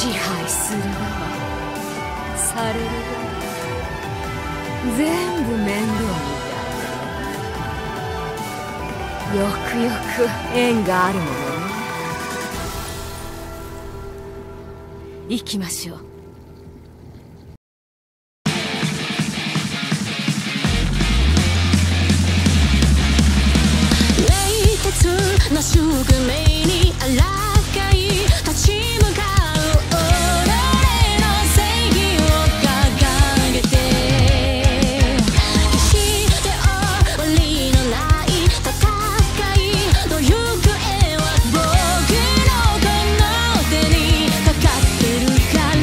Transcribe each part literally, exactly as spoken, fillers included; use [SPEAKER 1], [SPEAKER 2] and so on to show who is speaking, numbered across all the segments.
[SPEAKER 1] 支配する側される側全部面倒見た。よくよく縁があるものね。行きましょう。
[SPEAKER 2] の宿命にあらがい立ち向かう己の正義を掲げて、決して終わりのない戦いの行方は僕のこの手にかかってるから、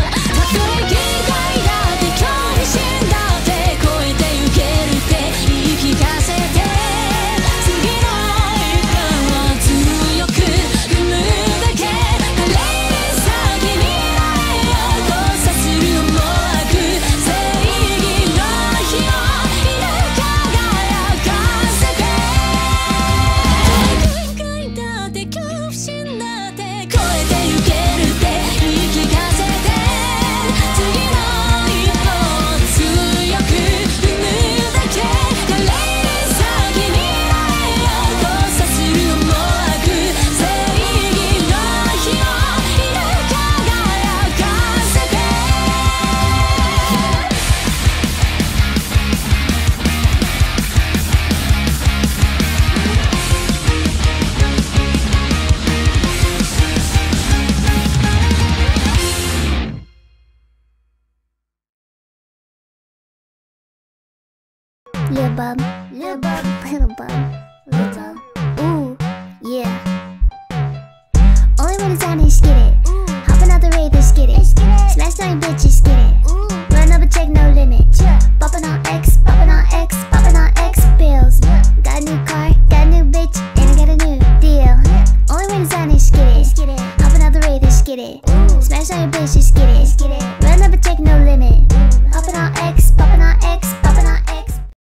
[SPEAKER 2] たとえ限界だって恐怖心だって超えてゆけるって言い聞かせて、Lil bum, lil bum, little bum, little. Ooh, yeah. Only way to sound is get it. Hopping out the rave, let's get it. Smash on your bitches, get it. Run over, check no limit. Bopping on X, bopping on X, bopping on X pills. Got a new car, got a new bitch, and I got a new deal. Only way to sound is get it. Hopping out the rave, let's get it. Smash on your bitches, get it. Run over, check no limit. Hopping on X, bopping on X.